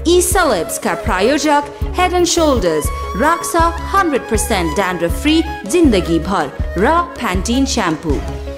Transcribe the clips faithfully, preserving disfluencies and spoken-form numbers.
ई Celebs का प्रायोजक Head and Shoulders राक्सा one hundred percent dandruff free जिंदगी भर र Pantene shampoo।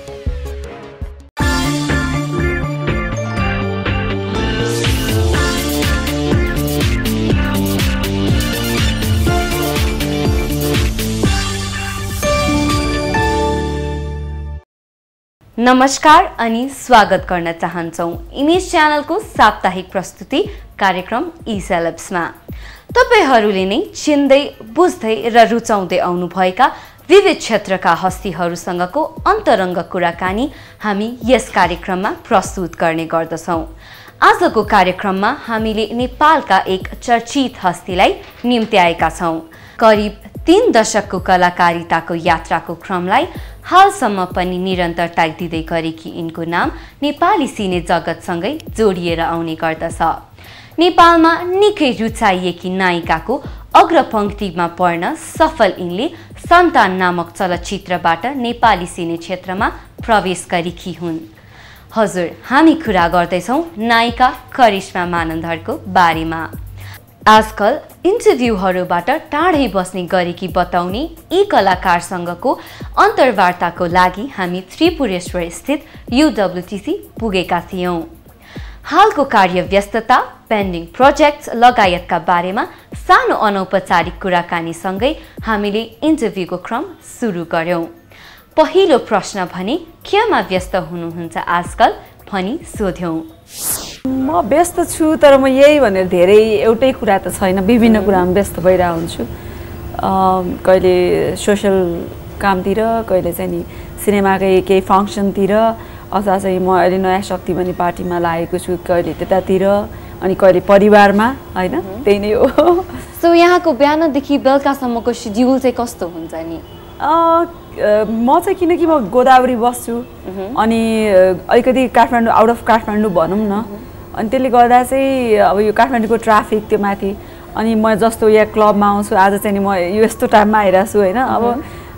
नमस्कार अनि स्वागत गर्न चाहन्छौं इमेज च्यानलको साप्ताहिक प्रस्तुति कार्यक्रम ई Celebs मा। तपाईहरुले नै चिन्दै बुझ्दै र रुचाउँदै आउनु भएका विविध क्षेत्रका हस्तीहरुसँगको अन्तरंग कुराकानी हामी यस कार्यक्रममा प्रस्तुत गर्ने गर्दछौं। आजको कार्यक्रममा हामीले नेपालका एक चर्चित हस्तीलाई निम्त्याएका छौं। करिब तीन दशकको कलाकारिताको यात्राको क्रमलाई हालसम्म पनि निरन्तरता दिँदै गरेकी यिनको नाम नेपाली सिने जगतसँगै जोडिएर आउने गर्दछ। नेपालमा निकै रुचाइएकी नायिकाको अग्रपंक्तिमा पर्न सफल यिनले सन्तान नामक चलचित्रबाट नेपाली सिने क्षेत्रमा प्रवेश गरेकी हुन्। हजुर, हामी कुरा गर्दैछौं नायिका करिश्मा मानन्धरको बारेमा। आजकल इन्टरभ्यूहरुबाट टाढै बस्ने गरेकी बताउने यी कलाकारसँगको अन्तर्वार्ताको लागि हामी त्रिपुरेश्वर स्थित यू डब्ल्यू टी सी पुगेका थियौं। हालको कार्यव्यस्तता, पेन्डिङ प्रोजेक्ट्स लगायतका बारेमा सानो अनौपचारिक कुराकानीसँगै हामीले इन्टरभ्यूको क्रम सुरु गर्यौं। पहिलो प्रश्न भने केमा व्यस्त हुनुहुन्छ आजकल भनी सोध्यौं। म व्यस्त छु, तर म यही भनेर धेरै एउटै कुरा त छैन, विभिन्न कुरामा व्यस्त भइरा हुन्छु। कहिले सोशल कामतिर, कहिले चाहिँ नि सिनेमाकै केही फङ्सनतिर, अथवा चाहिँ म अहिले नयाँ शक्ति भन्ने पार्टीमा लागेको छु, कहिले त्यतातिर, अनि कहिले परिवारमा, हैन? त्यही नै हो। सो यहाँको बिहानदेखि बेलुकासम्मको शेड्युल चाहिँ कस्तो हुन्छ नि? म चाहिँ किनकि म गोदावरी बस्छु, अनि अलिकति काठमाडौँ, आउट अफ काठमाडौँ भनौँ न, अनि त्यसले गर्दा चाहिँ अब यो काठमाडौँको ट्राफिक त्यो माथि, अनि म जस्तो यहाँ क्लबमा आउँछु, आज चाहिँ नि म यो यस्तो टाइममा आइरहेको छु, होइन? अब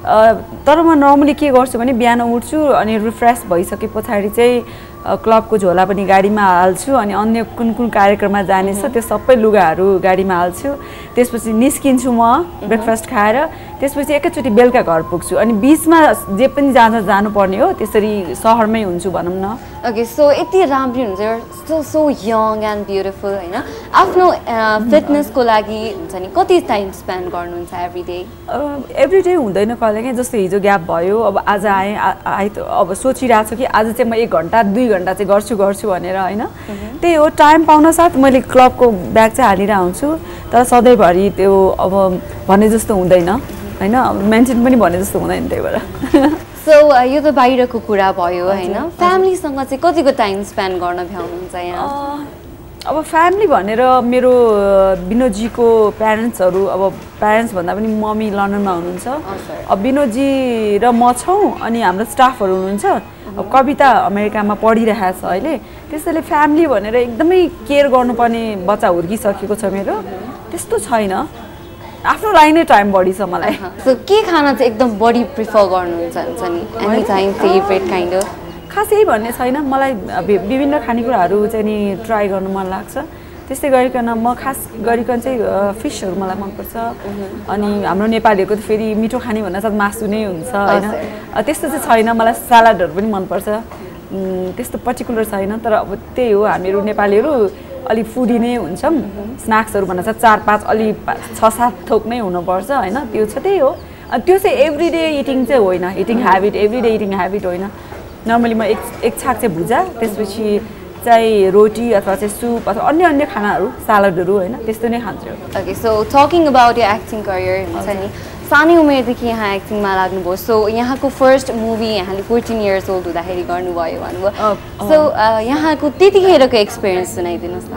तर म नर्मली के गर्छु भने बिहान उठ्छु अनि रिफ्रेस भइसके पछाडि चाहिँ क्लबको झोला पनि गाडीमा हाल्छु, अनि अन्य कुन कुन कार्यक्रममा जाने छ त्यो सबै लुगाहरू गाडीमा हाल्छु। त्यसपछि निस्किन्छु म ब्रेकफास्ट खाएर, त्यसपछि एकैचोटि बेलुका घर पुग्छु, अनि बिचमा जे पनि जान्छ जानुपर्ने हो, त्यसरी सहरमै हुन्छु भनौँ न। ओके, सो यति राम्री हुन्छ, so so young and beautiful, होइन? आफ्नो फिटनेसको लागि हुन्छ नि कति टाइम स्पेन्ड गर्नुहुन्छ एभ्री डे? एभ्री डे हुँदैन, कहिले काहीँ जस्तो हिजो ग्याप भयो, अब आज आएँ आइ त अब सोचिरहेको छु कि आज चाहिँ म एक घन्टा दुई घन्टा चाहिँ गर्छु गर्छु भनेर, होइन? त्यही हो, टाइम पाउन साथ मैले क्लबको ब्याग चाहिँ हालिरहेको हुन्छु, तर सधैँभरि त्यो अब भने जस्तो हुँदैन, होइन? मेन्टेन पनि भने जस्तो हुँदैन, त्यही भएर। सो यो त बाहिरको कुरा भयो, होइन? फ्यामिलीसँग चाहिँ कतिको टाइम स्पेन्ड गर्न भ्याउनुहुन्छ यहाँ? अब फ्यामिली भनेर मेरो विनोदजीको प्यारेन्ट्सहरू, अब प्यारेन्ट्स भन्दा पनि मम्मी लन्डनमा हुनुहुन्छ, अब विनोदजी र म छौँ, अनि हाम्रो स्टाफहरू हुनुहुन्छ। अब कविता अमेरिकामा पढिरहेको छ अहिले, त्यसैले फ्यामिली भनेर एकदमै केयर गर्नुपर्ने बच्चा हुर्किसकेको छ मेरो, त्यस्तो छैन। आफ्नो लागि नै टाइम बढी छ मलाई। सो के खाना चाहिँ एकदम बढी प्रिफर गर्नुहुन्छ हुन्छ नि? Any time favourite kind of? खास यही भन्ने छैन, मलाई विभिन्न खानेकुराहरू चाहिँ नि ट्राई गर्नु मन लाग्छ। त्यस्तै गरिकन म खास गरिकन चाहिँ फिसहरू मलाई मनपर्छ, अनि हाम्रो नेपालीहरूको त फेरि मिठो खाने भन्दा साथ मासु नै हुन्छ, होइन? त्यस्तो चाहिँ छैन, मलाई सलाडहरू पनि मनपर्छ, त्यस्तो पर्टिकुलर छैन। तर अब त्यही हो, हामीहरू नेपालीहरू अलि फुडी नै हुन्छौँ, स्न्याक्सहरू भन्दा साथ चार पाँच अलि छ सात थोक नै हुनुपर्छ, होइन? त्यो छ, त्यही हो। त्यो चाहिँ एभ्री डे इटिङ चाहिँ होइन, eating habit, every day eating habit होइन। नर्मली म एक एक छाक चाहिँ भुजा, त्यसपछि चाहिँ रोटी अथवा चाहिँ सुप अथवा अन्य अन्य खानाहरू, सालडहरू, होइन? त्यस्तो नै खान्छु। ओके, सो टकिङ अबाउट यो एक्टिङ करियर हुन्छ नि, सानै उमेरदेखि यहाँ एक्टिङमा लाग्नुभयो, सो यहाँको फर्स्ट मुभी यहाँले फोर्टिन इयर्स ओल्ड हुँदाखेरि गर्नुभयो भन्नुभयो, सो यहाँको त्यतिखेरको एक्सपिरियन्स सुनाइदिनुहोस् न।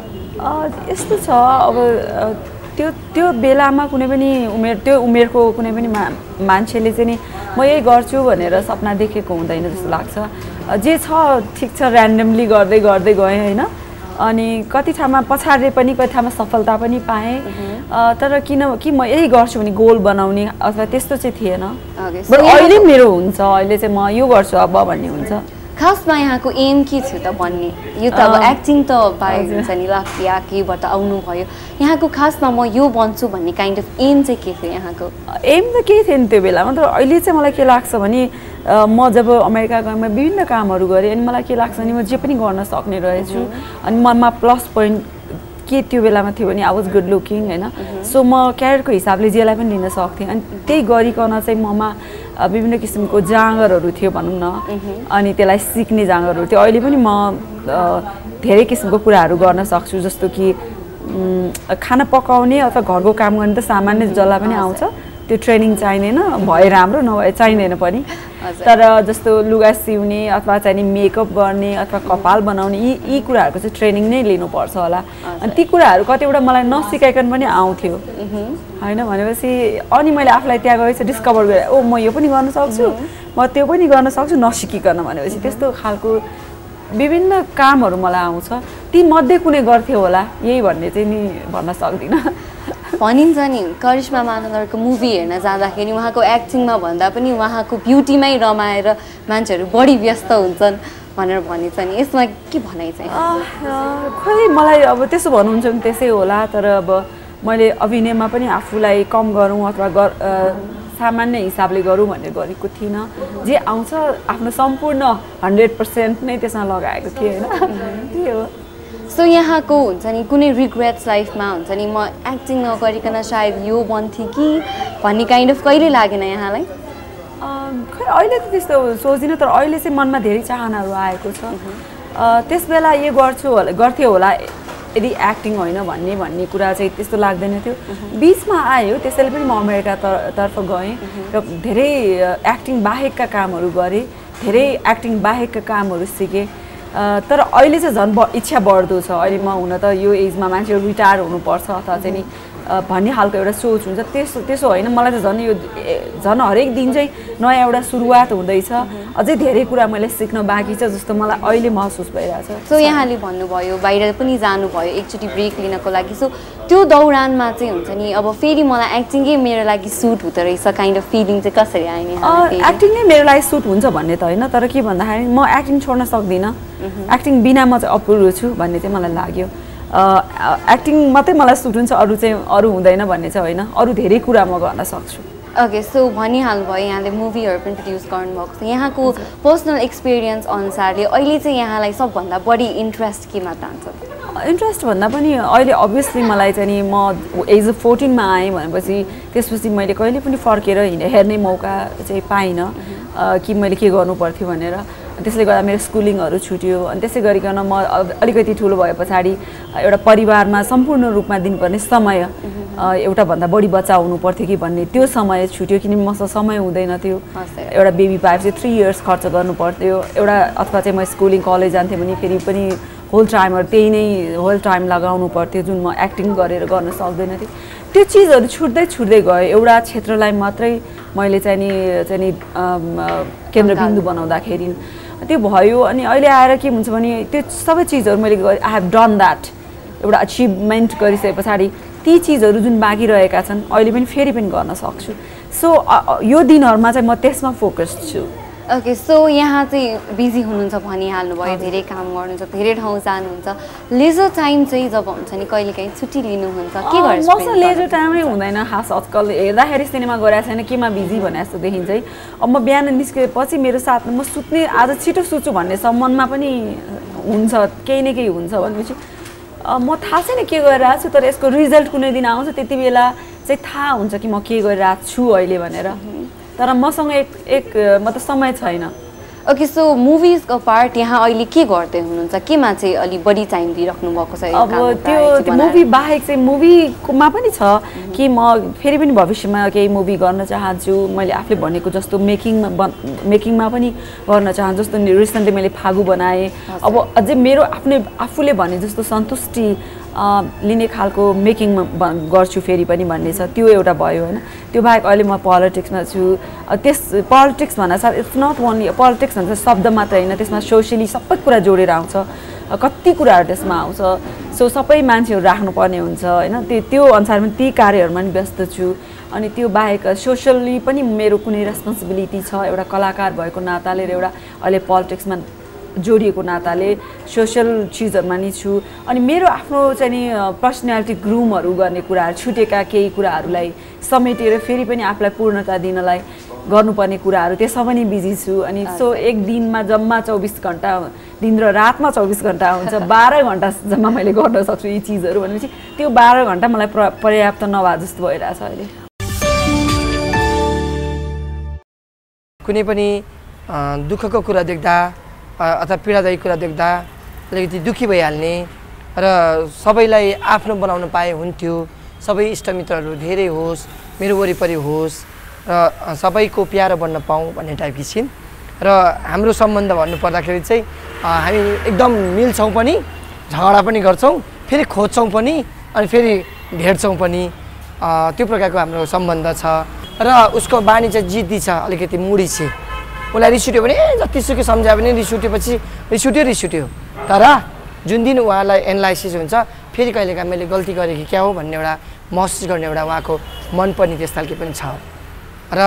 यस्तो छ, अब त्यो त्यो बेलामा कुनै पनि उमेर, त्यो उमेरको कुनै पनि मा मान्छेले चाहिँ नि म यही गर्छु भनेर सपना देखेको हुँदैन जस्तो लाग्छ। जे छ ठिक छ, ऱ्यान्डमली गर्दै गर्दै गएँ, होइन? अनि कति ठाउँमा पछाडि पनि कति ठाउँमा सफलता पनि पाएँ, तर किन कि म यही गर्छु भने गोल बनाउने अथवा त्यस्तो चाहिँ थिएन। बट अहिले मेरो हुन्छ, अहिले चाहिँ म यो गर्छु अब भन्ने हुन्छ। खासमा यहाँको एम के थियो त भन्ने यो त अब एक्टिङ त बाहिर हुन्छ नि लाफिया केबाट आउनुभयो यहाँको खासमा म यो बन्छु भन्ने काइन्ड अफ एम चाहिँ के थियो यहाँको एम त केही थिएन त्यो बेलामा तर अहिले चाहिँ मलाई के लाग्छ भने म जब अमेरिका गएँ म विभिन्न कामहरू गरेँ अनि मलाई के लाग्छ भने म जे पनि गर्न सक्ने रहेछु अनि ममा प्लस पोइन्ट के त्यो बेलामा थियो भने आई वाज गुड लुकिङ होइन सो म क्यारियरको हिसाबले जेलाई पनि लिन सक्थेँ अनि त्यही गरिकन चाहिँ ममा विभिन्न किसिमको जाँगरहरू थियो भनौँ न अनि त्यसलाई सिक्ने जाँगरहरू थियो अहिले पनि म धेरै किसिमको कुराहरू गर्न सक्छु जस्तो कि खाना पकाउने अथवा घरको काम गर्ने त सामान्य जसलाई पनि आउँछ त्यो ट्रेनिङ चाहिँदैन भए राम्रो नभए चाहिँदैन पनि तर जस्तो लुगा सिउने अथवा चाहिँ मेकअप गर्ने अथवा कपाल बनाउने यी यी कुराहरूको चाहिँ ट्रेनिङ नै लिनुपर्छ होला अनि ती कुराहरू कतिवटा मलाई नसिकाइकन पनि आउँथ्यो होइन भनेपछि अनि मैले आफूलाई त्यहाँ गएपछि डिस्कभर गरेँ ओ म यो पनि गर्न सक्छु म त्यो पनि गर्न सक्छु नसिकिकन भनेपछि त्यस्तो खालको विभिन्न कामहरू मलाई आउँछ ती मध्ये कुनै गर्थ्यो होला यही भन्ने चाहिँ नि भन्न सक्दिनँ भनिन्छ नि करिश्मा मानन्दरको मुभी हेर्न जाँदाखेरि उहाँको एक्टिङमा भन्दा पनि उहाँको ब्युटीमै रमाएर मान्छेहरू बढी व्यस्त हुन्छन् भनेर भनिन्छ नि यसमा के भनाइ चाहिँ खोइ मलाई अब त्यसो भन्नुहुन्छ भने त्यसै होला तर अब मैले अभिनयमा पनि आफूलाई कम गरौँ अथवा गर सामान्य हिसाबले गरौँ भनेर गरेको थिइनँ जे आउँछ आफ्नो सम्पूर्ण हन्ड्रेड पर्सेन्ट नै त्यसमा लगाएको थिएँ होइन त्यही हो सो यहाँको हुन्छ नि कुनै रिग्रेट्स लाइफमा हुन्छ नि म एक्टिङ नगरिकन सायद यो बन्थेँ कि भन्ने काइन्ड अफ कहिले लागेन यहाँलाई खै अहिले त त्यस्तो सोच्दिनँ तर अहिले चाहिँ मनमा धेरै चाहनाहरू आएको छ त्यस बेला यो गर्छु होला गर्थ्यो होला यदि एक्टिङ होइन भन्ने भन्ने कुरा चाहिँ त्यस्तो लाग्दैन थियो बिचमा आयो त्यसैले पनि म अमेरिका तर्फ गएँ र धेरै एक्टिङ बाहेकका कामहरू गरेँ धेरै एक्टिङ बाहेकका कामहरू सिकेँ तर अहिले चाहिँ झन् इच्छा बढ्दो छ अहिले म हुन त यो एजमा मान्छेहरू रिटायर हुनुपर्छ अथवा चाहिँ नि भन्ने खालको एउटा सोच हुन्छ त्यसो त्यसो होइन मलाई त झन् यो झन् हरेक दिन चाहिँ नयाँ एउटा सुरुवात हुँदैछ अझै धेरै कुरा मैले सिक्न बाँकी छ जस्तो मलाई अहिले महसुस भइरहेछ सो यहाँले भन्नुभयो बाहिर पनि जानुभयो एकचोटि ब्रेक लिनको लागि सो त्यो दौरानमा चाहिँ हुन्छ नि अब फेरि मलाई एक्टिङै मेरो लागि सुट हुँदो रहेछ काइन्ड अफ फिलिङ चाहिँ कसरी आयो नि एक्टिङ नै मेरो लागि सुट हुन्छ भन्ने त होइन तर के भन्दाखेरि म एक्टिङ छोड्न सक्दिनँ एक्टिङ बिना म चाहिँ अपुरो छु भन्ने चाहिँ मलाई लाग्यो एक्टिङ मात्रै मलाई सुट हुन्छ अरू चाहिँ अरू हुँदैन भन्ने चाहिँ होइन अरू धेरै कुरा म गर्न सक्छु ओके सो भनिहाल्नुभयो यहाँले मुभीहरू पनि प्रड्युस गर्नुभएको छ यहाँको पर्सनल एक्सपिरियन्स अनुसारले अहिले चाहिँ यहाँलाई सबभन्दा बढी इन्ट्रेस्ट केमा तान्छ इन्ट्रेस्ट भन्दा पनि अहिले अभियसली मलाई चाहिँ नि म एज अ फोर्टिनमा आएँ भनेपछि त्यसपछि मैले कहिले पनि फर्केर हिँडे हेर्ने मौका चाहिँ पाइनँ कि मैले के गर्नु पर्थ्यो भनेर त्यसले गर्दा मेरो स्कुलिङहरू छुट्यो अनि त्यसै गरिकन म अलिकति ठुलो भए पछाडि एउटा परिवारमा सम्पूर्ण रूपमा दिनुपर्ने समय एउटा भन्दा बढी बच्चा हुनु पर्थ्यो कि भन्ने त्यो समय छुट्यो किनभने मसँग समय हुँदैन थियो एउटा बेबी पाएपछि थ्री इयर्स खर्च गर्नु पर्थ्यो एउटा अथवा चाहिँ म स्कुलिङ कलेज जान्थेँ भने फेरि पनि होल टाइमहरू त्यही नै होल टाइम लगाउनु पर्थ्यो जुन म एक्टिङ गरेर गर्न सक्दैन थिएँ त्यो चिजहरू छुट्दै छुट्दै गयो एउटा क्षेत्रलाई मात्रै मैले चाहिँ नि चाहिँ नि केन्द्रबिन्दु बनाउँदाखेरि त्यो भयो अनि अहिले आएर के हुन्छ भने त्यो सबै चिजहरू मैले आई हेभ डन द्याट एउटा अचिभमेन्ट गरिसके पछाडि ती चिजहरू जुन बाँकी रहेका छन् अहिले पनि फेरि पनि गर्न सक्छु सो यो दिनहरूमा चाहिँ म त्यसमा फोकस्ड छु ओके सो यहाँ चाहिँ बिजी हुनुहुन्छ भनिहाल्नुभयो धेरै काम गर्नुहुन्छ धेरै ठाउँ जानुहुन्छ लेजर टाइम चाहिँ जब हुन्छ नि कहिलेकाहीँ छुट्टी लिनुहुन्छ के गर्छ मसँग लेजर टाइमै हुँदैन खास आजकल हेर्दाखेरि सिनेमा गएको छैन केमा बिजी भने जस्तो देखिन्छ है अब म बिहान निस्केपछि मेरो साथमा म सुत्ने आज छिटो सुत्छु भन्ने सम्ममा पनि हुन्छ केही न केही हुन्छ भनेपछि म थाहा छैन के गरिरहेको छु तर यसको रिजल्ट कुनै दिन आउँछ त्यति बेला चाहिँ थाहा हुन्छ कि म के गरिरहेको छु अहिले भनेर तर मसँग एक एक मतलब समय छैन ओके सो मुभिजको पार्ट यहाँ अहिले के गर्दै हुनुहुन्छ केमा चाहिँ अलि बढी टाइम दिइराख्नु भएको छ अब त्यो मुभी बाहेक चाहिँ मुभीमा पनि छ कि म फेरि पनि भविष्यमा केही मुभी गर्न चाहन्छु मैले आफूले भनेको जस्तो मेकिङमा मेकिङमा पनि गर्न चाहन्छु जस्तो रिसेन्टली मैले फागु बनाएँ अब अझै मेरो आफ्नै आफूले भने जस्तो सन्तुष्टि लिने खालको मेकिङमा गर्छु फेरि पनि भन्ने छ त्यो एउटा भयो होइन त्यो बाहेक अहिले म पोलिटिक्समा छु त्यस पोलिटिक्स भन्दा साथ इट्स नट ओन्ली पोलिटिक्स भन्छ शब्द मात्र होइन त्यसमा सोसियली सबै कुरा जोडेर आउँछ कति कुराहरू त्यसमा आउँछ सो सबै मान्छेहरू राख्नुपर्ने हुन्छ होइन त्यो त्यो अनुसारमा ती कार्यहरूमा पनि व्यस्त छु अनि त्यो बाहेक सोसियली पनि मेरो कुनै रेस्पोन्सिबिलिटी छ एउटा कलाकार भएको नाताले र एउटा अहिले पोलिटिक्समा जोडिएको नाताले सोसल चिजहरुमा नि छु अनि मेरो आफ्नो चाहिँ नि पर्सनालिटी ग्रुमहरु गर्ने कुराहरु छुटेका केही कुराहरुलाई समेटेर फेरि पनि आफुलाई पूर्णता दिनलाई गर्नुपर्ने कुराहरु त्यसमा पनि बिजी छु अनि सो एक दिनमा जम्मा चौबिस घण्टा दिन र रातमा चौबिस घण्टा हुन्छ बाह्र घण्टा जम्मा मैले गर्न सक्छु यी चीजहरु भनेपछि त्यो बाह्र घण्टा मलाई पर्याप्त नभए जस्तो भइरहेछ अहिले कुनै पनि दुःखको कुरा देख्दा अथवा पीडादायी कुरा देख्दा अलिकति दुखी भइहाल्ने र सबैलाई आफ्नो बनाउन पाए हुन्थ्यो सबै इष्टमित्रहरू धेरै होस् मेरो वरिपरि होस् र सबैको प्यारो बन्न पाऊँ भन्ने टाइपकी छिन् र हाम्रो सम्बन्ध भन्नुपर्दाखेरि चाहिँ हामी एकदम मिल्छौँ पनि झगडा पनि गर्छौँ फेरि खोज्छौँ पनि अनि फेरि भेट्छौँ पनि त्यो प्रकारको हाम्रो सम्बन्ध छ र उसको बानी चाहिँ जिद्दी छ अलिकति मुडी छ उसलाई रिस उठ्यो भने जतिसुकै सम्झायो भने रिस उठेपछि रिस उठ्यो रिस उठ्यो तर जुन दिन उहाँलाई एनालाइसिस हुन्छ फेरि कहिलेकाहीँ मैले गल्ती गरेँ कि क्या हो भन्ने एउटा महसुस गर्ने एउटा उहाँको मन पनि त्यस खालको पनि छ र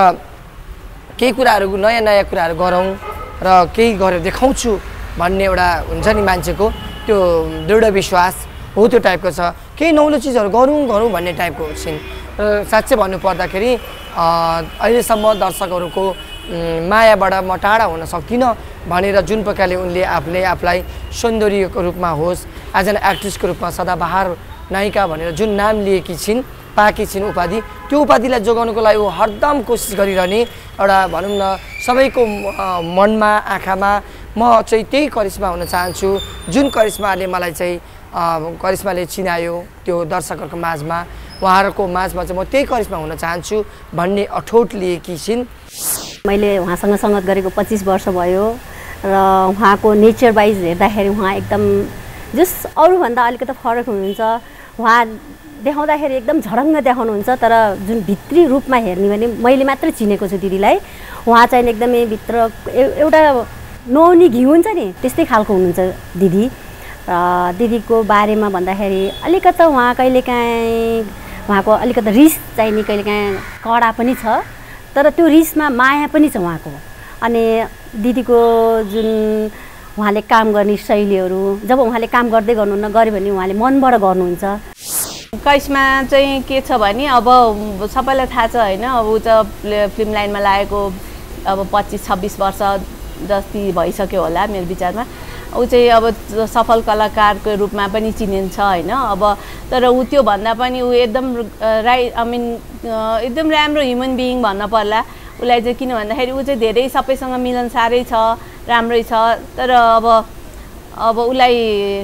केही कुराहरू नयाँ नयाँ कुराहरू गरौँ र केही गरेर देखाउँछु भन्ने एउटा हुन्छ नि मान्छेको त्यो दृढ विश्वास हो त्यो टाइपको छ केही नौलो चिजहरू गरौँ गरौँ भन्ने टाइपको छिन् र साँच्चै भन्नुपर्दाखेरि अहिलेसम्म दर्शकहरूको मायाबाट म टाढा हुन सक्दिनँ भनेर जुन प्रकारले उनले आफूले आफूलाई सौन्दर्यको रूपमा होस् एज एन एक्ट्रेसको रूपमा सदाबहार नायिका भनेर जुन नाम लिएकी छिन् पाएकी छिन् उपाधि त्यो उपाधिलाई जोगाउनको लागि ऊ हरदम कोसिस गरिरहने एउटा भनौँ न सबैको मनमा आँखामा म चाहिँ त्यही करिश्मा हुन चाहन्छु जुन करिश्माले मलाई चाहिँ करिश्माले चिनायो त्यो दर्शकहरूको माझमा उहाँहरूको माझमा चाहिँ म त्यही करिश्मा हुन चाहन्छु भन्ने अठोट लिएकी छिन् मैले उहाँसँग संगत गरेको पच्चीस वर्ष भयो र उहाँको नेचर वाइज हेर्दाखेरि उहाँ एकदम जस अरूभन्दा अलिकति फरक हुनुहुन्छ उहाँ देखाउँदाखेरि एकदम झडङ्ग देखाउनुहुन्छ तर जुन भित्री रूपमा हेर्ने भने मैले मात्र चिनेको छु दिदीलाई उहाँ चाहिँ एकदमै भित्र एउटा नुहाउने घिउ हुन्छ नि त्यस्तै खालको हुनुहुन्छ दिदी र दिदीको बारेमा भन्दाखेरि अलिकति उहाँ कहिलेकाहीँ उहाँको अलिकति रिस चाहिँ नि कहिलेकाहीँ कडा पनि छ तर त्यो रिसमा माया पनि छ उहाँको अनि दिदीको जुन उहाँले काम गर्ने शैलीहरू जब उहाँले काम गर्दै गर्नुहुन्न गऱ्यो भने उहाँले मनबाट गर्नुहुन्छ करिश्मा चाहिँ के छ भने अब सबैलाई थाहा छ होइन अब ऊ त फिल्म लाइनमा लागेको अब पच्चिस छब्बिस वर्ष जति भइसक्यो होला मेरो विचारमा ऊ चाहिँ अब सफल कलाकारको रूपमा पनि चिनिन्छ होइन अब तर ऊ त्यो भन्दा पनि ऊ एकदम राइ आई मिन एकदम राम्रो ह्युमन बिइङ भन्न पर्ला उसलाई चाहिँ किन भन्दाखेरि ऊ चाहिँ धेरै सबैसँग मिलनसारै छ राम्रै छ तर अब अब उसलाई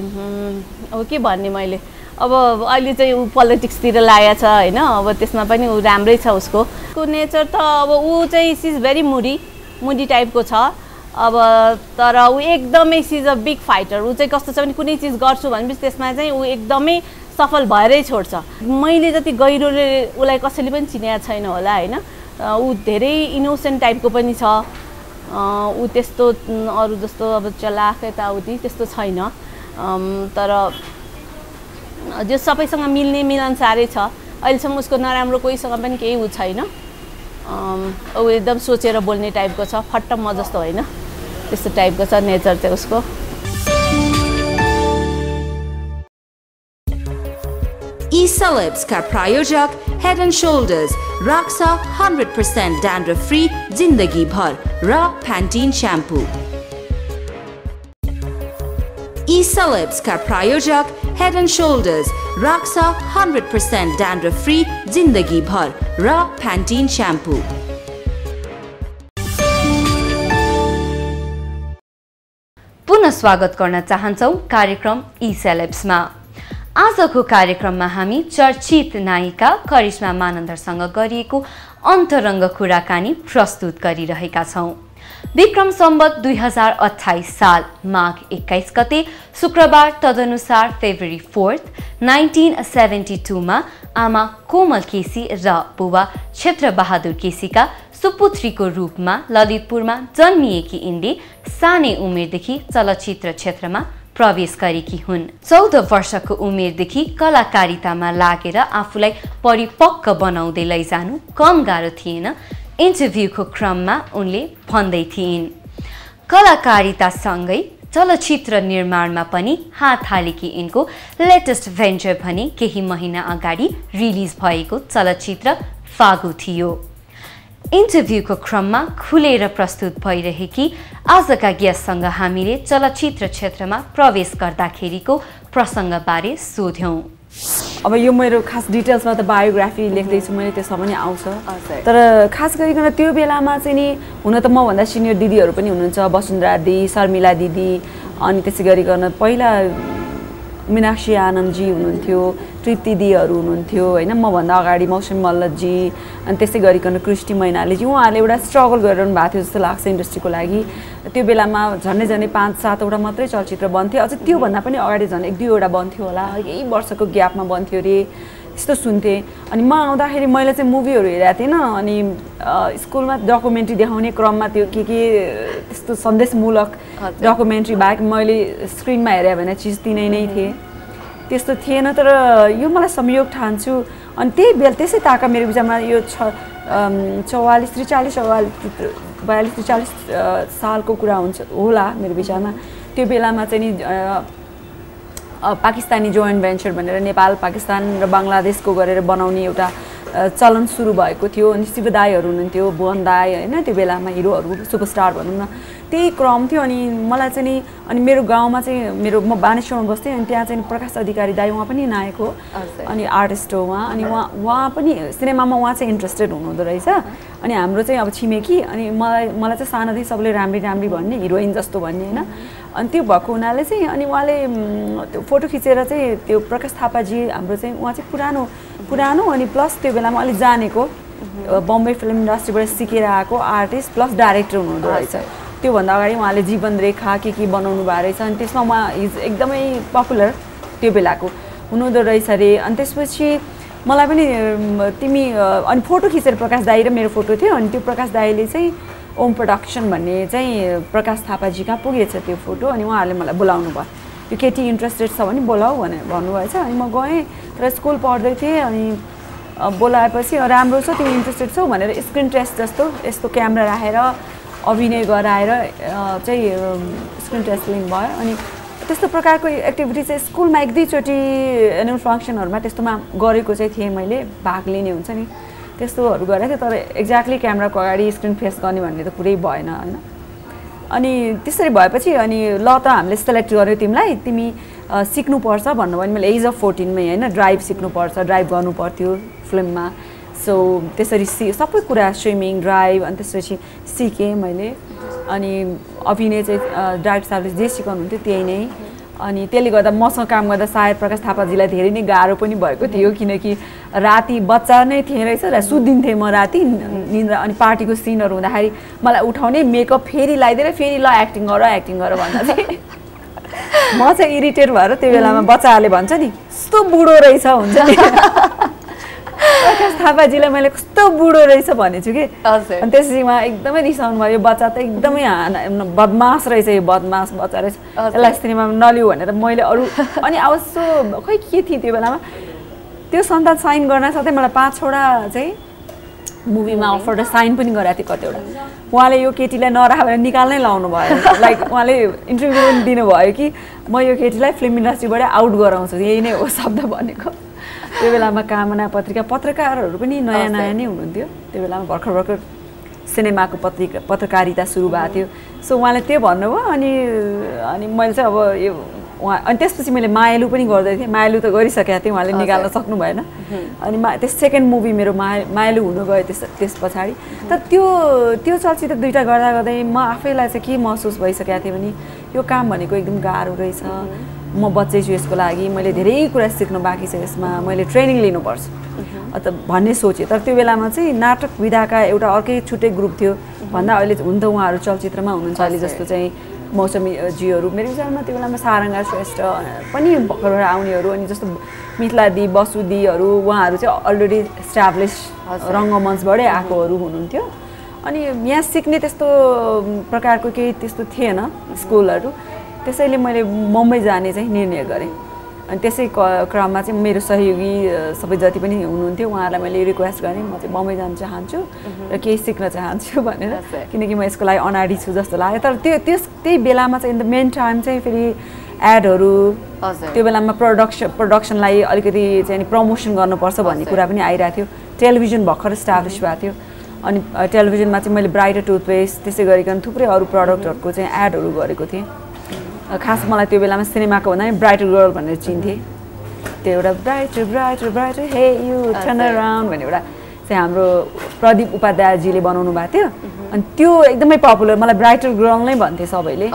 अब के भन्ने मैले अब अहिले चाहिँ ऊ पोलिटिक्सतिर लागेको छ होइन अब त्यसमा पनि ऊ राम्रै छ उसको उसको नेचर त अब ऊ चाहिँ सी इज भेरी मुडी मुडी टाइपको छ अब तर ऊ एकदमै she is a big fighter ऊ चाहिँ कस्तो छ भने कुनै चिज गर्छु भनेपछि त्यसमा चाहिँ ऊ एकदमै सफल भएरै छोड्छ मैले जति गहिरोले उसलाई कसैले पनि चिनेको छैन होला होइन ऊ धेरै इनोसेन्ट टाइपको पनि छ ऊ त्यस्तो अरू जस्तो अब चलाख यताउति त्यस्तो छैन तर जो सबैसँग मिल्ने मिलनसारै छ अहिलेसम्म उसको नराम्रो कोहीसँग पनि केही ऊ छैन ऊ एकदम सोचेर बोल्ने टाइपको छ फट्ट म जस्तो होइन त्यस्तो टाइपको छ नेचर चाहिँ उसको ई Celebs का प्रायोजक Head and Shoulders Raksha one hundred percent dandruff free जिंदगी भर र Pantene shampoo ई Celebs का प्रायोजक Head and Shoulders Raksha one hundred percent dandruff free जिंदगी भर र Pantene shampoo पुनः स्वागत गर्न चाहन्छौं कार्यक्रम ई Celebs मा आजको कार्यक्रममा हामी चर्चित नायिका करिश्मा मानन्धरसँग गरिएको अन्तरङ्ग कुराकानी प्रस्तुत गरिरहेका छौं विक्रम सम्वत दुई हजार अट्ठाइस साल माघ एक्काइस गते शुक्रबार तदनुसार February fourth nineteen seventy two मा आमा कोमल केसी र बुबा क्षेत्रबहादुर केसीका सुपुत्रीको रूपमा ललितपुरमा जन्मिएकी यिनले सानै उमेरदेखि चलचित्र क्षेत्रमा प्रवेश गरेकी हुन् चौध वर्षको उमेरदेखि कलाकारितामा लागेर आफूलाई परिपक्व बनाउँदै लैजानु कम गाह्रो थिएन इन्टरभ्यूको क्रममा उनले भन्दै थिइन् कलाकारितासँगै चलचित्र निर्माणमा पनि हात हालेकी यिनको लेटेस्ट भेन्चर भने केही महिना अगाडि रिलिज भएको चलचित्र फागु थियो। इन्टरभ्यूको क्रममा खुलेर प्रस्तुत भइरहेकी आजका गेस्टसँग हामीले चलचित्र क्षेत्रमा प्रवेश गर्दाखेरिको प्रसङ्गबारे सोध्यौँ। अब यो मेरो खास डिटेल्समा त बायोग्राफी लेख्दैछु मैले, त्यसमा पनि आउँछ। तर खास गरिकन त्यो बेलामा चाहिँ नि हुन त मभन्दा सिनियर दिदीहरू पनि हुनुहुन्छ, वसुन्धरा दिदी, शर्मिला दिदी, अनि त्यसै गरिकन पहिला मीनाक्षी आनन्दजी हुनुहुन्थ्यो, तृप्ति दिदीहरू हुनुहुन्थ्यो होइन, मभन्दा अगाडि मौसमी मल्लजी, अनि त्यसै गरिकन कृष्टि मैनालीजी। उहाँहरूले एउटा स्ट्रगल गरिरहनु भएको थियो जस्तो लाग्छ इन्डस्ट्रीको लागि। त्यो बेलामा झन्डै झन्डै पाँच सातवटा मात्रै चलचित्र बन्थ्यो, अझ त्योभन्दा पनि अगाडि झन् एक दुईवटा बन्थ्यो होला, यही वर्षको ग्यापमा बन्थ्यो अरे यस्तो सुन्थेँ। अनि म आउँदाखेरि मैले चाहिँ मुभीहरू हेरेको थिएन, अनि स्कुलमा डकुमेन्ट्री देखाउने क्रममा त्यो के के त्यस्तो सन्देशमूलक डकुमेन्ट्री बाहेक मैले स्क्रिनमा हेरेँ भने चिज तिनै नै थिएँ, त्यस्तो थिएन। तर यो मलाई संयोग ठान्छु। अनि त्यही बेला त्यसै ताका मेरो विचारमा यो छ चौवालिस त्रिचालिस चौवालिस बयालिस त्रिचालिस सालको कुरा हुन्छ होला मेरो विचारमा। त्यो बेलामा चाहिँ नि पाकिस्तानी जोइन्ट भेन्चर भनेर नेपाल पाकिस्तान र बङ्गलादेशको गरेर बनाउने एउटा चलन सुरु भएको थियो। अनि शिवदाईहरू हुनुहुन्थ्यो, भुवन दाई होइन, त्यो बेलामा हिरोहरू सुपरस्टार भनौँ न, त्यही क्रम थियो। अनि मलाई चाहिँ नि अनि मेरो गाउँमा चाहिँ मेरो म बानेश्वरमा बस्थेँ, अनि त्यहाँ चाहिँ प्रकाश अधिकारी दाई उहाँ पनि नायक हो, अनि आर्टिस्ट हो उहाँ। अनि उहाँ उहाँ पनि सिनेमामा उहाँ चाहिँ इन्ट्रेस्टेड हुनुहुँदो रहेछ। अनि हाम्रो चाहिँ अब छिमेकी, अनि मलाई मलाई चाहिँ सानोदेखि सबले राम्री राम्री भन्ने, हिरोइन जस्तो भन्ने होइन। अनि त्यो भएको हुनाले चाहिँ अनि उहाँले त्यो फोटो खिचेर चाहिँ त्यो प्रकाश थापाजी हाम्रो चाहिँ उहाँ चाहिँ पुरानो पुरानो अनि प्लस त्यो बेलामा अलिक जानेको बम्बई फिल्म इन्डस्ट्रीबाट सिकेर आएको आर्टिस्ट प्लस डाइरेक्टर हुनुहुँदो रहेछ। त्योभन्दा अगाडि उहाँले जीवन रेखा के के बनाउनु भएको रहेछ, अनि त्यसमा उहाँ इज एकदमै पपुलर त्यो बेलाको हुनुहुँदो रहेछ अरे। अनि त्यसपछि मलाई पनि तिमी अनि फोटो खिचेर प्रकाश दाई र मेरो फोटो थियो, अनि त्यो प्रकाश दाईले चाहिँ ओम प्रोडक्सन भन्ने चाहिँ प्रकाश थापाजी कहाँ पुगेछ त्यो फोटो, अनि उहाँहरूले मलाई बोलाउनु भयो, त्यो केटी इन्ट्रेस्टेड छ भने बोलाऊ भनेर भन्नुभएछ। अनि म गएँ, तर स्कुल पढ्दै थिएँ। अनि बोलाएपछि राम्रो छ तिमी इन्ट्रेस्टेड छौ भनेर स्क्रिन टेस्ट जस्तो यस्तो क्यामेरा राखेर अभिनय गराएर चाहिँ स्क्रिन टेस्ट लिनुभयो। अनि त्यस्तो प्रकारको एक्टिभिटी चाहिँ स्कुलमा एक दुईचोटि एनुअल फङ्सनहरूमा त्यस्तोमा गरेको चाहिँ थिएँ मैले, भाग लिने हुन्छ नि त्यस्तोहरू गरेको थिएँ। तर एक्ज्याक्टली क्यामेराको अगाडि स्क्रिन फेस गर्ने भन्ने त कुरै भएन होइन। अनि त्यसरी भएपछि अनि ल त हामीले सेलेक्ट गर्यो तिमीलाई, तिमी सिक्नुपर्छ भन्नुभयो। भने मैले एज अफ फोर्टिनमै होइन ड्राइभ सिक्नुपर्छ, ड्राइभ गर्नु पर्थ्यो फिल्ममा। सो त्यसरी सि सबै कुरा स्विमिङ ड्राइभ अनि त्यसपछि सिकेँ मैले। अनि अभिनय चाहिँ डाइरेक्टर साहबले जे सिकाउनुहुन्थ्यो त्यही नै। अनि त्यसले गर्दा मसँग काम गर्दा सायद प्रकाश थापाजीलाई धेरै नै गाह्रो पनि भएको थियो, किनकि राति बच्चा नै थिएँ रहेछ र सुत्दिन्थेँ म राति निन्द्रा। अनि पार्टीको सिनहरू हुँदाखेरि मलाई उठाउने मेकअप फेरि लगाइदिएर फेरि ल एक्टिङ गर एक्टिङ गर भन्दा चाहिँ म चाहिँ इरिटेट भएर त्यो बेलामा बच्चाहरूले भन्छ नि कस्तो बुढो रहेछ हुन्छ नि प्रकाश थापाजीलाई मैले कस्तो बुढो रहेछ भनेछु कि। अनि त्यसपछि उहाँ एकदमै रिसाउनु भयो, यो बच्चा त एकदमै बदमास रहेछ, यो बदमास बच्चा रहेछ, यसलाई सिनेमामा नलिउ भनेर मैले अरू। अनि अवश्य खै के थिएँ त्यो बेलामा, त्यो सन्तान साइन गर्न साथै मलाई पाँच छवटा चाहिँ मुभीमा अफर र साइन पनि गराएको थियो कतिवटा। उहाँले यो केटीलाई नराख भनेर निकाल्नै लाउनु भयो, लाइक उहाँले इन्टरभ्यू पनि दिनुभयो कि म यो केटीलाई फिल्म इन्डस्ट्रीबाट आउट गराउँछु, यही नै हो शब्द भनेको। त्यो बेलामा कामना पत्रिका पत्रकारहरू पनि नयाँ नयाँ नै हुनुहुन्थ्यो त्यो बेलामा, भर्खर भर्खर सिनेमाको पत्रिका पत्रकारिता सुरु भएको थियो। सो उहाँले त्यो भन्नुभयो। अनि अनि मैले चाहिँ अब यो उहाँ अनि त्यसपछि मैले मायालु पनि गर्दै थिएँ, मायालु त गरिसकेको थिएँ, उहाँले निकाल्न सक्नु भएन। अनि मा त्यस सेकेन्ड मुभी मेरो माया मायालु हुनु गयो त्यस त्यस पछाडि। तर त्यो त्यो चलचित्र दुइटा गर्दा गर्दै म आफैलाई चाहिँ के महसुस भइसकेको थिएँ भने यो काम भनेको एकदम गाह्रो रहेछ, म बच्चै छु यसको लागि, मैले धेरै कुरा सिक्नु बाँकी छ यसमा, मैले ट्रेनिङ लिनुपर्छ अत भन्ने सोचेँ। तर त्यो बेलामा चाहिँ नाटक विधाका एउटा अर्कै छुट्टै ग्रुप थियो भन्दा अहिले हुन त उहाँहरू चलचित्रमा हुनुहुन्छ अहिले, जस्तो चाहिँ मौसमीजीहरू मेरो विचारमा त्यो बेलामा सारङ्गा श्रेष्ठ पनि भर्खर आउनेहरू, अनि जस्तो मिथिलादी बसुदीहरू उहाँहरू चाहिँ अलरेडी इस्टाब्लिस रङ्गमञ्चबाटै आएकोहरू हुनुहुन्थ्यो। अनि यहाँ सिक्ने त्यस्तो प्रकारको केही त्यस्तो थिएन स्कुलहरू, त्यसैले मैले मुम्बई जाने चाहिँ निर्णय गरेँ। अनि त्यसै क्रममा चाहिँ मेरो सहयोगी सबै जति पनि हुनुहुन्थ्यो उहाँहरूलाई मैले रिक्वेस्ट गरेँ म चाहिँ बम्बई जान चाहन्छु र केही सिक्न चाहन्छु भनेर किनकि म यसको लागि अनाडी छु जस्तो लाग्यो तर त्यो त्यस त्यही बेलामा चाहिँ इन द मेन टाइम चाहिँ फेरि एडहरू त्यो बेलामा प्रडक्सन प्रडक्सनलाई अलिकति चाहिँ प्रमोसन गर्नुपर्छ भन्ने कुरा पनि आइरहेको थियो टेलिभिजन भर्खर इस्टाब्लिस भएको थियो अनि टेलिभिजनमा चाहिँ मैले ब्राइटर टुथपेस्ट त्यसै गरिकन थुप्रै अरू प्रडक्टहरूको चाहिँ एडहरू गरेको थिएँ खास मलाई त्यो बेलामा सिनेमाको भन्दा पनि ब्राइटर गर्ल भनेर चिन्थेँ त्यो एउटा brighter brighter brighter hey you turn around भन्ने एउटा चाहिँ हाम्रो प्रदीप उपाध्यायजीले बनाउनु भएको थियो अनि त्यो एकदमै पपुलर मलाई ब्राइटर गर्ल नै भन्थे सबैले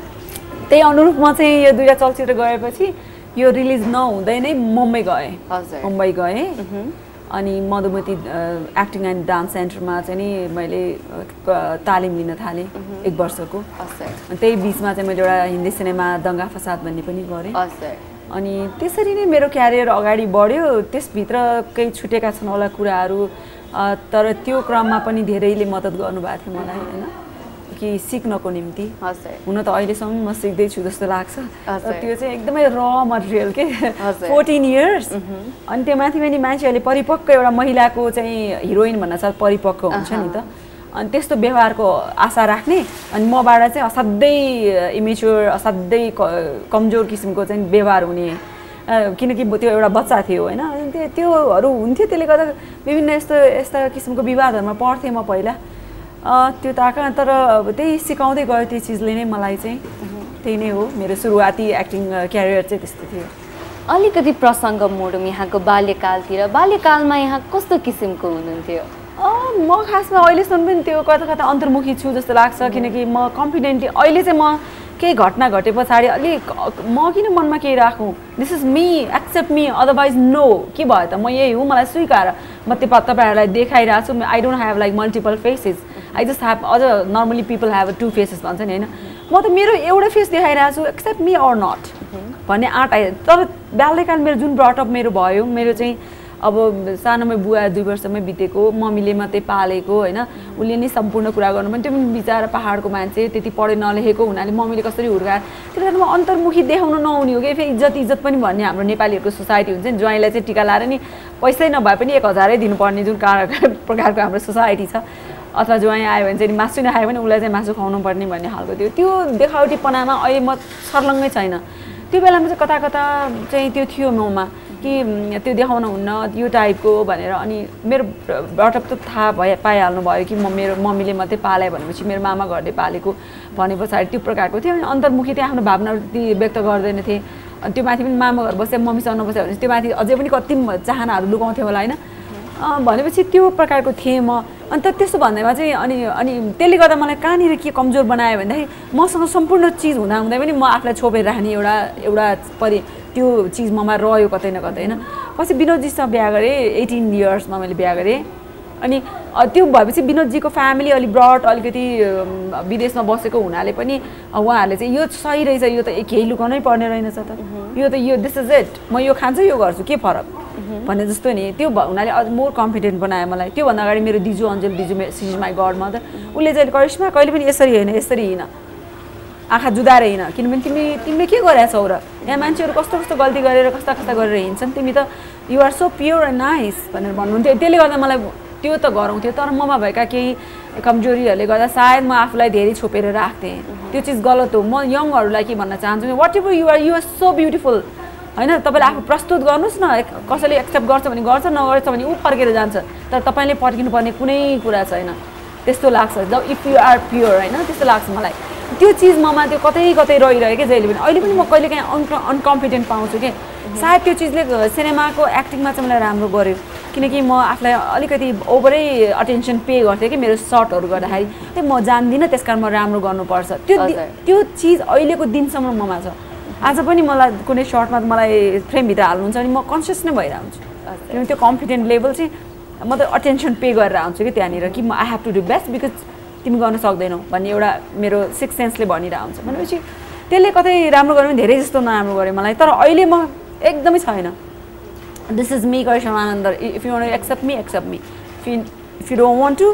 त्यही अनुरूप म चाहिँ यो दुईवटा चलचित्र गएपछि यो रिलिज नहुँदै नै मुम्बई गएँ मुम्बई गएँ अनि मधुमती एक्टिङ एन्ड डान्स सेन्टरमा चाहिँ नि मैले तालिम लिन थालेँ एक वर्षको त्यही बिचमा चाहिँ मैले एउटा हिन्दी सिनेमा दङ्गा फसाद भन्ने पनि गरेँ अनि त्यसरी नै मेरो क्यारियर अगाडि बढ्यो त्यसभित्र केही छुटेका छन् होला कुराहरू तर त्यो क्रममा पनि धेरैले मद्दत गर्नुभएको थियो मलाई होइन कि सिक्नको निम्ति हुन त अहिलेसम्म म सिक्दैछु जस्तो लाग्छ त्यो चाहिँ एकदमै र मटेरियल के फोर्टिन इयर्स अनि त्यो माथि पनि मान्छेहरूले परिपक्व एउटा महिलाको चाहिँ हिरोइन भन्न साथ परिपक्व हुन्छ नि त अनि त्यस्तो व्यवहारको आशा राख्ने अनि मबाट चाहिँ असाध्यै इमेच्योर असाध्यै कमजोर किसिमको चाहिँ व्यवहार हुने किनकि त्यो एउटा बच्चा थियो होइन त्यो त्योहरू हुन्थ्यो त्यसले गर्दा विभिन्न यस्तो यस्ता किसिमको विवादहरूमा पढ्थेँ म पहिला त्यो ताका तर त्यही सिकाउँदै गयो त्यो चिजले नै मलाई चाहिँ त्यही नै हो मेरो सुरुवाती एक्टिङ क्यारियर चाहिँ त्यस्तो थियो अलिकति प्रसङ्ग मोडौँ यहाँको बाल्यकालतिर बाल्यकालमा यहाँ कस्तो किसिमको हुनुहुन्थ्यो म खासमा अहिलेसम्म पनि त्यो कता कता अन्तर्मुखी छु जस्तो लाग्छ किनकि म कन्फिडेन्टली अहिले चाहिँ म केही घटना घटे पछाडि अलिक म किन मनमा केही राखौँ this is me accept me otherwise no के भयो त म यही हुँ मलाई स्वीकार म त्यो तपाईँहरूलाई देखाइरहेको छु I don't have like multiple faces I just have अझ normally people have two faces भन्छ नि होइन म त मेरो एउटा फेस देखाइरहेको छु एक्सेप्ट मी अर नट भन्ने आँट आयो तर बाल्यकाल मेरो जुन ब्रटअप मेरो भयो मेरो चाहिँ अब सानोमै बुवा दुई वर्षमै बितेको मम्मीले मात्रै पालेको होइन उसले नै सम्पूर्ण कुरा गर्नु पनि त्यो पनि बिचरा पाहाडको मान्छे त्यति पढे नलेखेको हुनाले मम्मीले कसरी हुर्काएर त्यसले गर्दा म अन्तर्मुखी देखाउन नहुने हो कि फेरि इज्जत इज्जत पनि भन्ने हाम्रो नेपालीहरूको सोसाइटी हुन्छ नि ज्वाइँलाई चाहिँ टिका लाएर नि पैसै नभए पनि एक हजारै दिनुपर्ने जुन प्रकारको हाम्रो सोसाइटी छ अथवा ज्वाइँ आयो भने चाहिँ मासु नखायो भने उसलाई चाहिँ मासु खुवाउनु पर्ने भन्ने खालको थियो त्यो देखावटीपनामा अहिले म सर्लङ्गै छैन त्यो बेलामा चाहिँ कता कता चाहिँ त्यो थियो ममा कि त्यो देखाउन हुन्न यो टाइपको भनेर अनि मेरो ब्रटअप त थाहा भए पाइहाल्नु भयो कि म मेरो मम्मीले मात्रै पाले भनेपछि मेरो मामा घरले पालेको भने पछाडि त्यो प्रकारको थियो अनि अन्तर्मुखी चाहिँ आफ्नो भावना व्यक्त गर्दैन थिएँ अनि त्यो माथि पनि मामा घर बसेर मम्मीसँग नबस्यो भने त्यो माथि अझै पनि कति चाहनाहरू लुकाउँथ्यो होला होइन भनेपछि त्यो प्रकारको थिएँ म अन्त त्यस्तो भन्दैमा चाहिँ अनि अनि त्यसले गर्दा मलाई कहाँनिर के कमजोर बनायो भन्दाखेरि मसँग सम्पूर्ण चिज हुँदा हुँदै पनि म आफूलाई छोपेर राख्ने एउटा एउटा परि त्यो चिज ममा रह्यो कतै न कतै होइन पछि विनोदजीसँग बिहा गरेँ एटिन इयर्समा मैले बिहा गरेँ अनि त्यो भएपछि विनोदजीको फ्यामिली अलिक ब्रड अलिकति विदेशमा बसेको हुनाले पनि उहाँहरूले चाहिँ यो सही रहेछ यो त केही लुकाउनै पर्ने रहेनछ त यो त यो दिस इज इट म यो खान्छु यो गर्छु के फरक भने जस्तो नि त्यो हुनाले अझ मोर कन्फिडेन्ट बनायो मलाई त्योभन्दा अगाडि मेरो दिजु अञ्जली दिजु she is my godmother उसले चाहिँ करिश्मा कहिले पनि यसरी होइन यसरी हिँड आँखा जुदाएर हिँड किनभने तिमी तिमीले के गरेछौ र यहाँ मान्छेहरू कस्तो कस्तो गल्ती गरेर कस्ता कस्ता गरेर हिँड्छन् तिमी त you're so pure and nice भनेर भन्नुहुन्थ्यो त्यसले गर्दा मलाई त्यो त गराउँथ्यो तर ममा भएका केही कमजोरीहरूले गर्दा सायद म आफूलाई धेरै छोपेर राख्थेँ त्यो चिज गलत हो म यङहरूलाई के भन्न चाहन्छु whatever you're you're so beautiful होइन तपाईँले आफू प्रस्तुत गर्नुहोस् न कसैले एक्सेप्ट गर्छ भने गर्छ नगर्छ भने ऊ फर्केर जान्छ तर तपाईँले पर्खिनु पर्ने कुनै कुरा छैन त्यस्तो लाग्छ जब इफ यु आर प्योर होइन त्यस्तो लाग्छ मलाई त्यो चिज ममा त्यो कतै कतै रहिरह्यो कि जहिले पनि अहिले पनि म कहिले काहीँ अन अनकन्फिडेन्ट पाउँछु कि सायद त्यो चिजले सिनेमाको एक्टिङमा चाहिँ मलाई राम्रो गर्यो किनकि म आफूलाई अलिकति ओभरै अटेन्सन पे गर्थेँ कि मेरो सर्टहरू गर्दाखेरि त्यही म जान्दिनँ त्यस कारण म राम्रो गर्नुपर्छ त्यो त्यो चिज अहिलेको दिनसम्म ममा छ आज पनि मलाई कुनै सर्टमा मलाई फ्रेमभित्र हाल्नुहुन्छ भने म कन्सियस नै भएर हुन्छु किनभने त्यो कन्फिडेन्ट लेभल चाहिँ म त अटेन्सन पे गरेर आउँछु कि त्यहाँनिर कि म I have to do best because तिमी गर्न सक्दैनौ भन्ने एउटा मेरो सिक्स सेन्सले भनिरहेको हुन्छ भनेपछि त्यसले कतै राम्रो गर्यो भने धेरै जस्तो नराम्रो गर्यो मलाई तर अहिले म एकदमै छैन this is me Karishma Manandhar if you want to accept me accept me if you if you don't want to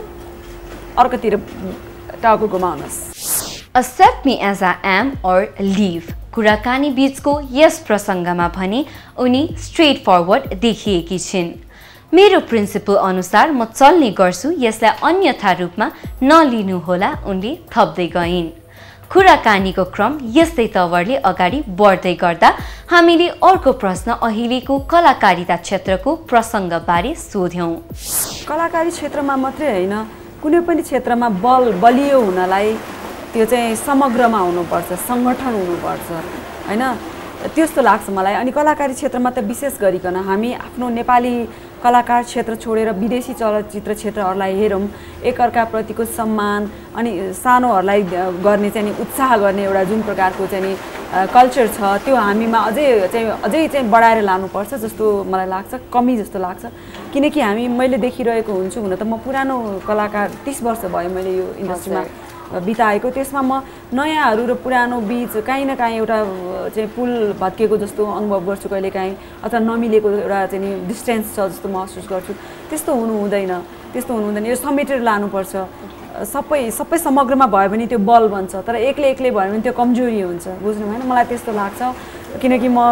अर्कोतिर टाउको घुमाउनुहोस् Accept me as I am or leave. कुराकानी बीचको यस प्रसङ्गमा भने उनी स्ट्रेट फरवर्ड देखिएकी छिन्। मेरो प्रिन्सिपल अनुसार म चल्ने गर्छु, यसलाई अन्यथा रूपमा नलिनुहोला, उनले थप्दै गइन्। कुराकानीको क्रम यस्तै तवरले अगाडि बढ्दै गर्दा हामीले अर्को प्रश्न अहिलेको कलाकारिता क्षेत्रको प्रसङ्गबारे सोध्यौँ। कलाकारी क्षेत्रमा मात्रै होइन, कुनै पनि क्षेत्रमा बल बलियो हुनलाई त्यो चाहिँ समग्रमा हुनुपर्छ, सङ्गठन हुनुपर्छ होइन, त्यस्तो लाग्छ मलाई। अनि कलाकारी क्षेत्रमा त विशेष गरिकन हामी आफ्नो नेपाली कलाकार क्षेत्र छोडेर विदेशी चलचित्र क्षेत्रहरूलाई हेरौँ, एकअर्काप्रतिको सम्मान अनि सानोहरूलाई गर्ने चाहिँ नि उत्साह गर्ने एउटा जुन प्रकारको चाहिँ नि कल्चर छ, त्यो हामीमा अझै चाहिँ अझै चाहिँ बढाएर लानुपर्छ जस्तो मलाई लाग्छ, कमी जस्तो लाग्छ। किनकि हामी मैले देखिरहेको हुन्छु, हुन त म पुरानो कलाकार तीस वर्ष भयो मैले यो इन्डस्ट्रीमा बिताएको, त्यसमा म नयाँहरू र पुरानो बिच काहीँ न काहीँ एउटा चाहिँ पुल भत्किएको जस्तो अनुभव गर्छु कहिलेकाहीँ, अथवा नमिलेको एउटा चाहिँ नि डिस्टेन्स छ जस्तो महसुस गर्छु। त्यस्तो हुनु हुँदैन, त्यस्तो हुनु हुँदैन, यो समेटेर लानुपर्छ। सबै सबै समग्रमा भयो भने त्यो बल बन्छ, तर एक्लै एक्लै भयो भने त्यो कमजोरी हुन्छ, बुझ्नु भएन? मलाई त्यस्तो लाग्छ। किनकि म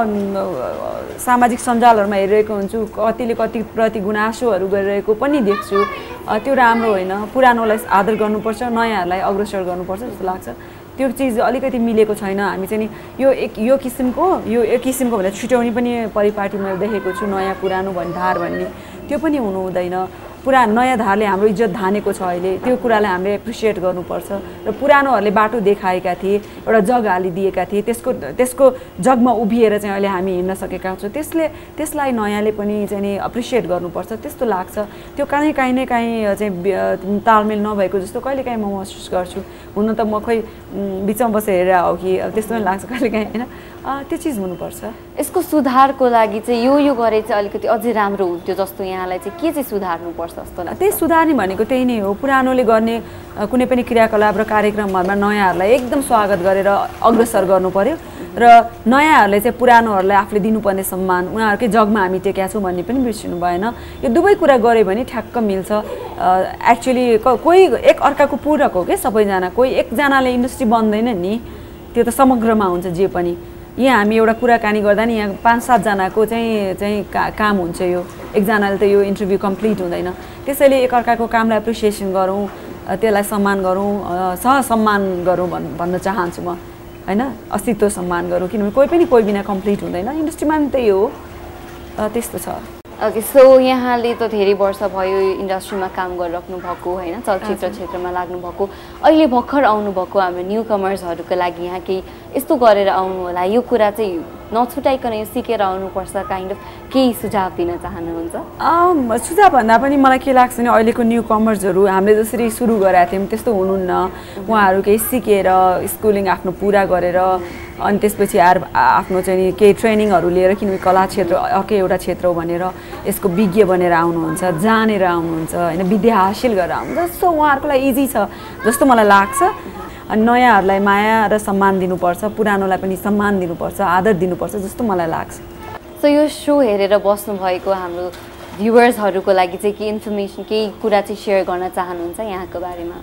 सामाजिक सञ्जालहरूमा हेरिरहेको हुन्छु, कतिले कतिप्रति गुनासोहरू गरिरहेको पनि देख्छु। त्यो राम्रो होइन, पुरानोलाई आदर गर्नुपर्छ, नयाँहरूलाई अग्रसर गर्नुपर्छ जस्तो लाग्छ। त्यो चिज अलिकति मिलेको छैन। हामी चाहिँ नि यो एक यो किसिमको यो एक किसिमको भनेर छुट्याउने पनि परिपाटी मैले देखेको छु, नयाँ पुरानो भन्ने धार भन्ने, त्यो पनि हुनु हुँदैन। पुरा नयाँ धारले हाम्रो इज्जत धानेको छ अहिले, त्यो कुरालाई हामीले एप्रिसिएट गर्नुपर्छ। र पुरानोहरूले बाटो देखाएका थिए, एउटा जग हालिदिएका थिए, त्यसको त्यसको जगमा उभिएर चाहिँ अहिले हामी हिँड्न सकेका छौँ। त्यसले त्यसलाई नयाँले पनि चाहिँ नि एप्रिसिएट गर्नुपर्छ त्यस्तो लाग्छ। त्यो काहीँ काहीँ न काहीँ चाहिँ तालमेल नभएको जस्तो कहिलेकाहीँ म महसुस गर्छु। हुन त म खोइ बिचमा बसेर हेरेर हो कि त्यस्तो पनि लाग्छ कहिलेकाहीँ होइन, त्यो चिज हुनुपर्छ। यसको सुधारको लागि चाहिँ यो यो गरे चाहिँ अलिकति अझै राम्रो हुन्थ्यो जस्तो यहाँलाई चाहिँ के चाहिँ सुधार्नुपर्छ जस्तो लाग्छ? त्यही सुधार्ने भनेको त्यही नै हो, पुरानोले गर्ने कुनै पनि क्रियाकलाप र कार्यक्रमहरूमा नयाँहरूलाई एकदम स्वागत गरेर अग्रसर गर्नु पर्यो, र नयाँहरूले चाहिँ पुरानोहरूलाई आफूले दिनुपर्ने सम्मान, उनीहरूकै जगमा हामी टेकेका छौँ भन्ने पनि बिर्सिनु भएन। यो दुवै कुरा गऱ्यो भने ठ्याक्क मिल्छ। एक्चुअली कोही एक अर्काको पूरक हो क्या सबैजना, कोही एकजनाले इन्डस्ट्री बन्दैन नि, त्यो त समग्रमा हुन्छ जे पनि। यहाँ हामी एउटा कुराकानी गर्दा नि यहाँ पाँच सातजनाको चाहिँ चाहिँ का काम हुन्छ, यो एकजनाले त यो इन्टरभ्यू कम्प्लिट हुँदैन। त्यसैले एकअर्काको कामलाई एप्रिसिएसन गरौँ, त्यसलाई सम्मान गरौँ, सहसम्मान गरौँ भन् भन्न चाहन्छु म होइन, अस्तित्व सम्मान गरौँ। किनभने कोही पनि कोही बिना कम्प्लिट हुँदैन, इन्डस्ट्रीमा पनि त्यही हो, त्यस्तो छ। ओके, सो यहाँले त धेरै वर्ष भयो इन्डस्ट्रीमा काम गरिराख्नु भएको होइन, चलचित्र क्षेत्रमा लाग्नु भएको, अहिले भर्खर आउनुभएको हाम्रो न्यू कमर्सहरूको लागि यहाँ केही यस्तो गरेर आउनु होला, यो कुरा चाहिँ नछुटाइकन यो सिकेर आउनुपर्छ, काइन्ड अफ केही सुझाव दिन चाहनुहुन्छ? सुझाव भन्दा पनि मलाई के लाग्छ भने अहिलेको न्यू कमर्सहरू हामीले जसरी सुरु गरेका थियौँ त्यस्तो हुनुहुन्न। उहाँहरू केही सिकेर स्कुलिङ आफ्नो पुरा गरेर अनि त्यसपछि आएर आफ्नो चाहिँ नि केही ट्रेनिङहरू लिएर, किनभने कला क्षेत्र अर्कै एउटा क्षेत्र हो भनेर यसको विज्ञ बनेर आउनुहुन्छ, जानेर आउनुहुन्छ होइन, विद्या हासिल गरेर आउनुहुन्छ, जस्तो उहाँहरूको लागि इजी छ जस्तो मलाई लाग्छ। अनि नयाँहरूलाई माया र सम्मान दिनुपर्छ, पुरानोलाई पनि सम्मान दिनुपर्छ, आदर दिनुपर्छ जस्तो मलाई लाग्छ। सो यो सो हेरेर बस्नुभएको हाम्रो भ्युवर्सहरूको लागि चाहिँ के इन्फर्मेसन, केही कुरा चाहिँ सेयर गर्न चाहनुहुन्छ यहाँको बारेमा?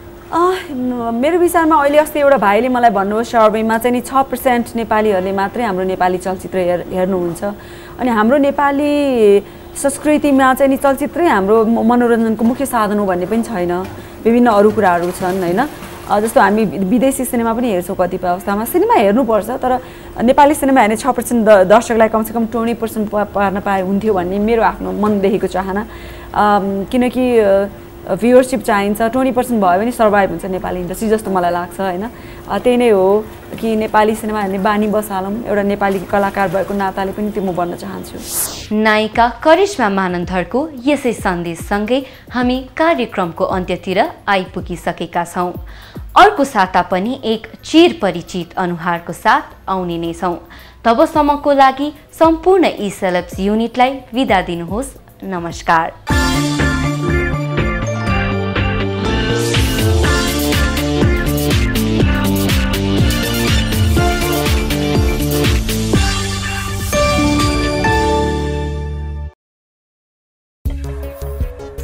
मेरो विचारमा अहिले अस्ति एउटा भाइले मलाई भन्नुभयो सर्वेमा चाहिँ नि छ पर्सेन्ट नेपालीहरूले मात्रै हाम्रो नेपाली चलचित्र हेर हेर्नुहुन्छ। अनि हाम्रो नेपाली संस्कृतिमा चाहिँ नि चलचित्रै हाम्रो मनोरञ्जनको मुख्य साधन हो भन्ने पनि छैन, विभिन्न अरू कुराहरू छन् होइन। जस्तो हामी विदेशी सिनेमा पनि हेर्छौँ कतिपय अवस्थामा, सिनेमा हेर्नुपर्छ, तर नेपाली सिनेमा हेर्ने छ पर्सेन्ट दर्शकलाई कमसेकम ट्वेन्टी पर्सेन्ट पार्न पाए हुन्थ्यो भन्ने मेरो आफ्नो मनदेखिको चाहना। किनकि भ्युवरसिप चाहिन्छ, ट्वेन्टी पर्सेन्ट भयो भने सर्भाइभ हुन्छ नेपाली इन्डस्ट्री जस्तो मलाई लाग्छ होइन। त्यही नै हो कि नेपाली सिनेमा हेर्ने बानी बसालौँ, एउटा नेपाली कलाकार भएको नाताले पनि त्यो म भन्न चाहन्छु। नायिका करिश्मा मानन्धरको यसै सन्देशसँगै हामी कार्यक्रमको अन्त्यतिर आइपुगिसकेका छौँ। अर्को साता पनि एक चिर परिचित अनुहारको साथ आउने नै छौँ। तबसम्मको लागि सम्पूर्ण ई सेलेब्स युनिटलाई बिदा दिनुहोस्। नमस्कार।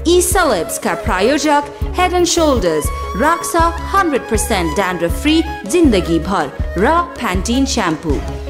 यी Celebs का प्रायोजक Head and Shoulders राख्छ one hundred percent dandruff free जिन्दगी भर र Pantene shampoo।